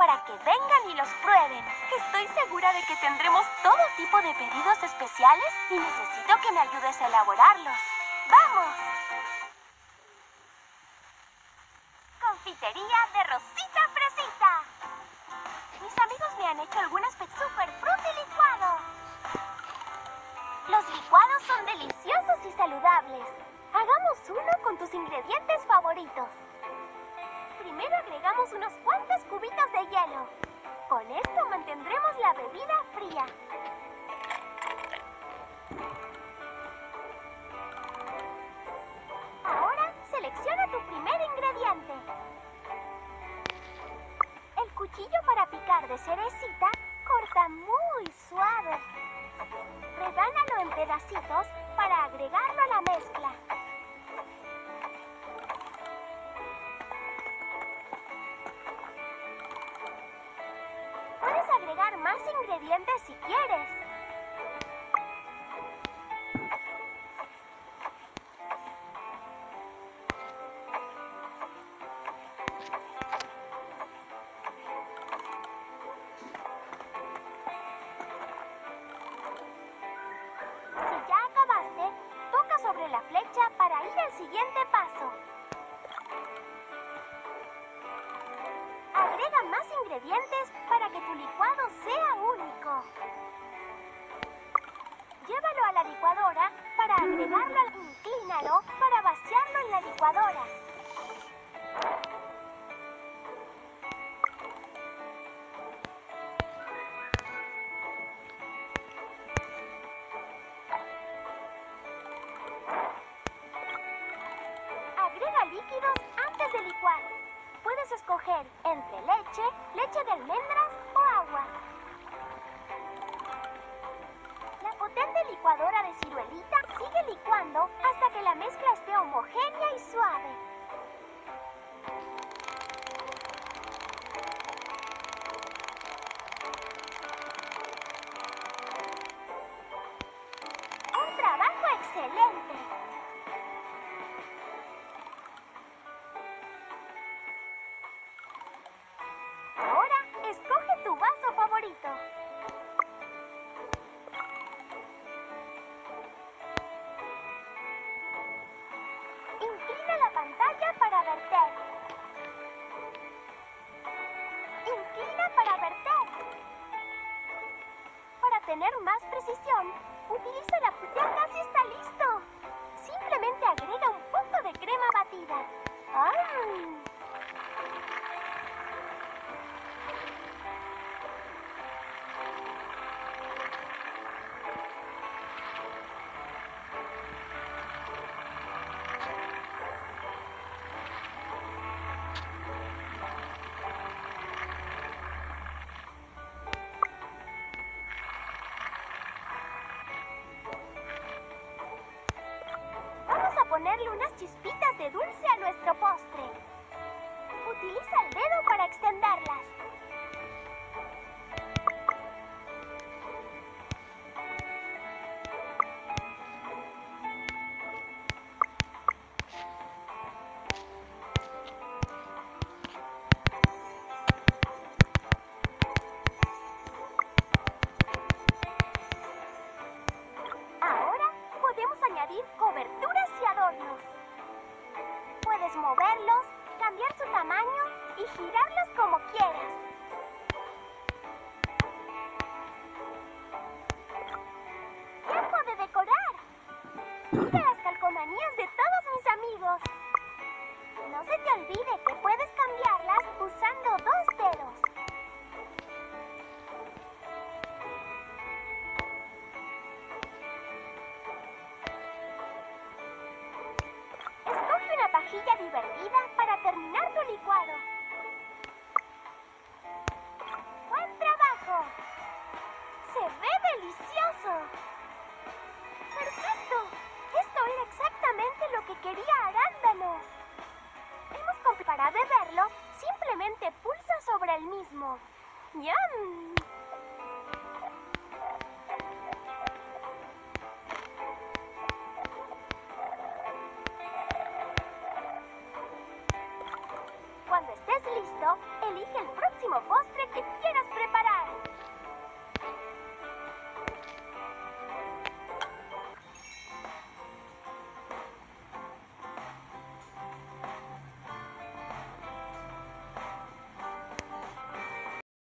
para que vengan y los prueben. Estoy segura de que tendremos todo tipo de pedidos especiales y necesito que me ayudes a elaborarlos. ¡Vamos! Confitería de Rosita Fresita. Mis amigos me han hecho algunas super frutti licuados. Los licuados son deliciosos y saludables. Hagamos uno con tus ingredientes favoritos. Primero agregamos unos cuantos cubitos de hielo. Con esto mantendremos la bebida fría. Ahora selecciona tu primer ingrediente. El cuchillo para picar de cerecita corta muy suave. Rebánalo en pedacitos para agregarlo a la mezcla. Puedes agregar más ingredientes si quieres. Si ya acabaste, toca sobre la flecha para ir al siguiente paso. Agrega más ingredientes para que tu licuado sea único. Llévalo a la licuadora para agregarlo. Inclínalo para vaciarlo en la licuadora. Agrega líquidos antes de licuar. Puedes escoger entre leche, leche de almendras o agua. La potente licuadora de ciruelita sigue licuando hasta que la mezcla esté homogénea y suave. ¡Un trabajo excelente! Ahora, escoge tu vaso favorito. Inclina la pantalla para verter. Inclina para verter. Para tener más precisión, utiliza la... ¡Ya casi está listo! Simplemente agrega un poco de crema batida. ¡Ah! Vamos a ponerle unas chispitas de dulce a nuestro postre. Utiliza el dedo para extenderlas. Ahora podemos añadir coberturas y adornos. Puedes moverlos, cambiar su tamaño y girarlos como quieras. ¡Tiempo de decorar! Mira las calcomanías de todos mis amigos. No se te olvide que puedes cambiarlas usando 2 dedos. Escoge una pajilla divertida para terminar tu licuado. ¡Buen trabajo! ¡Se ve delicioso! ¡Perfecto! Esto era exactamente lo que quería Arándano. Para beberlo, simplemente pulsa sobre el mismo. ¡Yum! Cuando estés listo, elige el próximo último postre que quiero